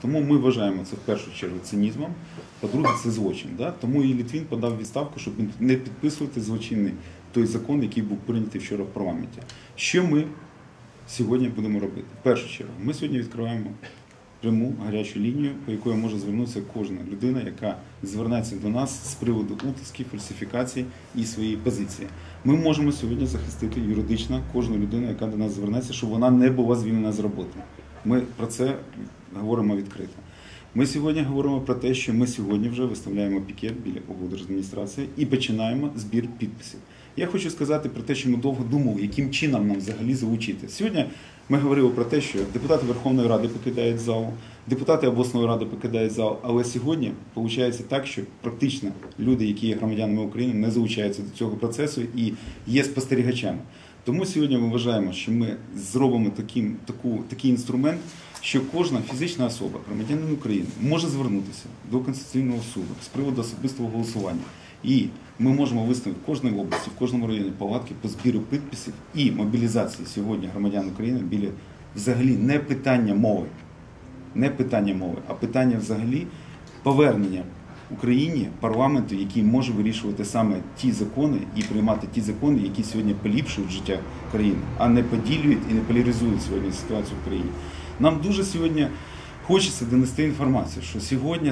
Тому ми вважаємо це в першу чергу цинізмом, по-друге, це злочин. Да? Тому і Литвин подав відставку, щоб не підписувати злочинний той закон, який був прийнятий вчора в парламенті. Що ми сьогодні будемо робити? В першу чергу, ми сьогодні відкриваємо пряму гарячу лінію, по якої може звернутися кожна людина, яка звернеться до нас з приводу утисків, фальсифікацій і своєї позиції. Ми можемо сьогодні захистити юридично кожну людину, яка до нас звернеться, щоб вона не була звільнена з роботи. Ми про це говоримо відкрито. Ми сьогодні говоримо про те, що ми сьогодні вже виставляємо пікет біля облдержадміністрації і починаємо збір підписів. Я хочу сказати про те, що ми довго думали, яким чином нам взагалі залучити. Сьогодні ми говорили про те, що депутати Верховної Ради покидають зал, депутати обласної ради покидають зал, але сьогодні виходить так, що практично люди, які є громадянами України, не залучаються до цього процесу і є спостерігачами. Тому сьогодні ми вважаємо, що ми зробимо такий інструмент, що кожна фізична особа, громадянин України, може звернутися до Конституційного суду з приводу особистого голосування. І ми можемо виставити в кожній області, в кожному районі палатки по збіру підписів і мобілізації сьогодні громадян України біля взагалі не питання мови, а питання взагалі повернення Україні парламенту, який може вирішувати саме ті закони і приймати ті закони, які сьогодні поліпшують життя країни, а не поділюють і не поляризують сьогодні ситуацію в країні. Нам дуже сьогодні хочеться донести інформацію, що сьогодні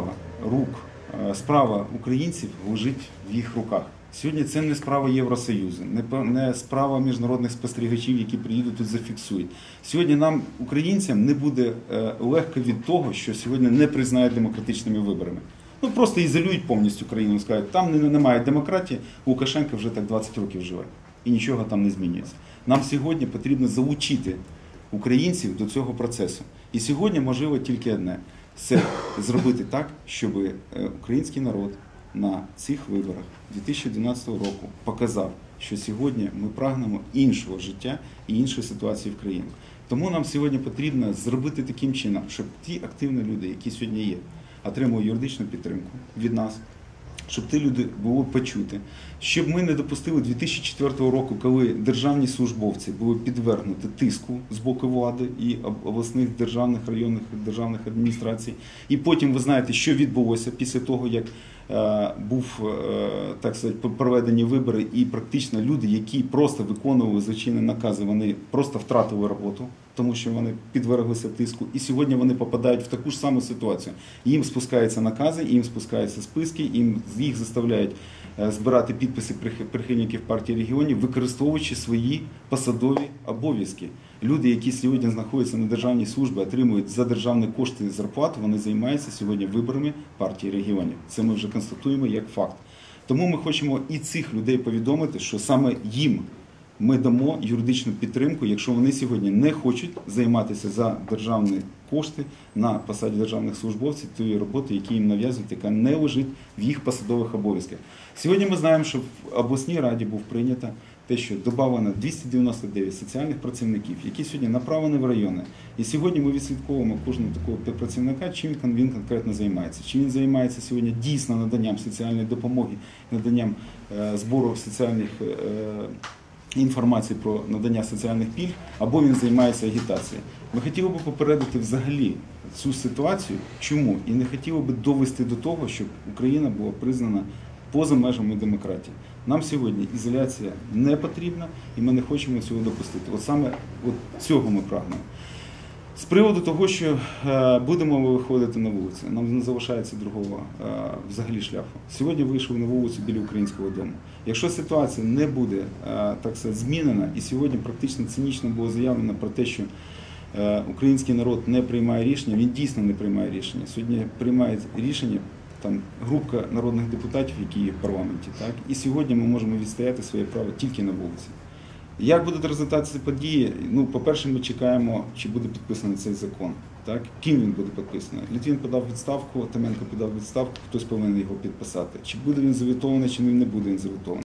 справа українців лежить в їх руках. Сьогодні це не справа Євросоюзу, не справа міжнародних спостерігачів, які приїдуть тут зафіксують. Сьогодні нам, українцям, не буде легко від того, що сьогодні не признають демократичними виборами. Ну просто ізолюють повністю країну, скажуть, там немає демократії, Лукашенко вже так 20 років живе. І нічого там не змінюється. Нам сьогодні потрібно залучити українців до цього процесу. І сьогодні можливо тільки одне – це зробити так, щоб український народ на цих виборах 2012 року показав, що сьогодні ми прагнемо іншого життя і іншої ситуації в країні. Тому нам сьогодні потрібно зробити таким чином, щоб ті активні люди, які сьогодні є, отримали юридичну підтримку від нас, щоб ті люди були почуті, щоб ми не допустили 2004 року, коли державні службовці були підвергнуті тиску з боку влади і обласних, державних, районних державних адміністрацій. І потім ви знаєте, що відбулося після того, як був, так сказати, проведені вибори, і практично люди, які просто виконували злочинні накази, вони просто втратили роботу, тому що вони підверглися тиску, і сьогодні вони попадають в таку ж саму ситуацію. Їм спускаються накази, їм спускаються списки, їх заставляють збирати підписи прихильників партії регіонів, використовуючи свої посадові обов'язки. Люди, які сьогодні знаходяться на державній службі, отримують за державні кошти зарплату, вони займаються сьогодні виборами партії регіонів. Це ми вже констатуємо як факт. Тому ми хочемо і цих людей повідомити, що саме їм ми дамо юридичну підтримку, якщо вони сьогодні не хочуть займатися за державні кошти на посаді державних службовців тієї роботи, які їм нав'язують, яка не лежить в їх посадових обов'язках. Сьогодні ми знаємо, що в обласній раді був прийнято те, що додано 299 соціальних працівників, які сьогодні направлені в райони. І сьогодні ми відслідковуємо кожного такого працівника, чим він конкретно займається. Чи він займається сьогодні дійсно наданням соціальної допомоги, наданням збору соціальних інформації про надання соціальних пільг, або він займається агітацією. Ми хотіли б попередити взагалі цю ситуацію, чому? І не хотіли б довести до того, щоб Україна була признана поза межами демократії. Нам сьогодні ізоляція не потрібна, і ми не хочемо цього допустити. От саме цього ми прагнемо. З приводу того, що будемо виходити на вулиці, нам не залишається другого взагалі шляху. Сьогодні вийшов на вулицю біля Українського дому. Якщо ситуація не буде, так сказати, змінена, і сьогодні практично цинічно було заявлено про те, що український народ не приймає рішення, він дійсно не приймає рішення. Сьогодні приймає рішення там група народних депутатів, які є в парламенті, так? І сьогодні ми можемо відстояти своє право тільки на вулиці. Як будуть розвиватися події? Ну, по-перше, ми чекаємо, чи буде підписаний цей закон. Так? Ким він буде підписаний? Литвин подав відставку, Томенко подав відставку, хтось повинен його підписати. Чи буде він завітований, чи не буде він завітований.